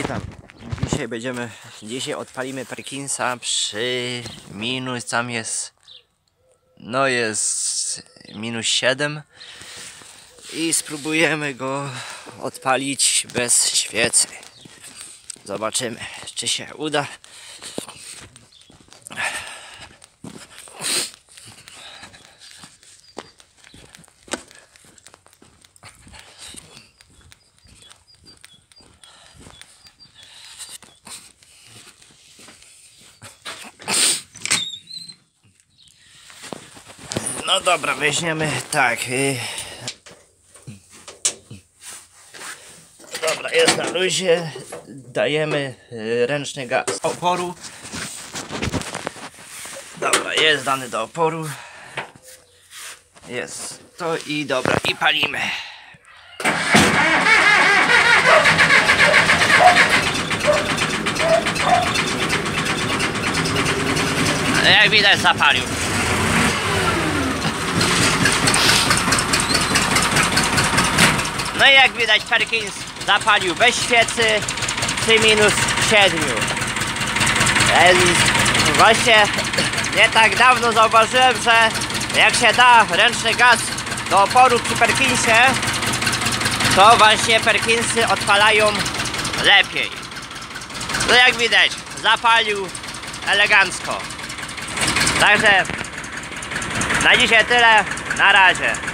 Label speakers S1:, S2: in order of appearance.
S1: Witam. Dzisiaj odpalimy Perkinsa przy minus, tam jest, no jest -7 i spróbujemy go odpalić bez świecy. Zobaczymy, czy się uda. No dobra, weźmiemy tak. Dobra, jest na luzie. Dajemy ręczny gaz oporu. Dobra, jest dany do oporu. Jest to i dobra, i palimy. Jak widać, zapalił. No i jak widać, Perkins zapalił bez świecy przy -7. Właśnie nie tak dawno zauważyłem, że jak się da ręczny gaz do oporu przy Perkinsie, to właśnie Perkinsy odpalają lepiej. No jak widać, zapalił elegancko. Także na dzisiaj tyle, na razie.